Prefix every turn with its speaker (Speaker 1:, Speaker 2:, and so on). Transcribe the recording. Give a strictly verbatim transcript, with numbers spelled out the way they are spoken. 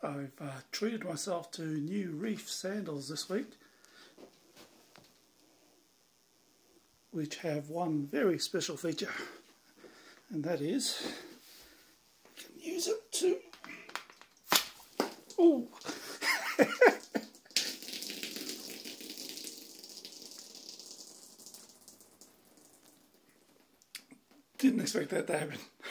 Speaker 1: I've uh, treated myself to new Reef sandals this week, which have one very special feature, and that is you can use it to ooh didn't expect that to happen.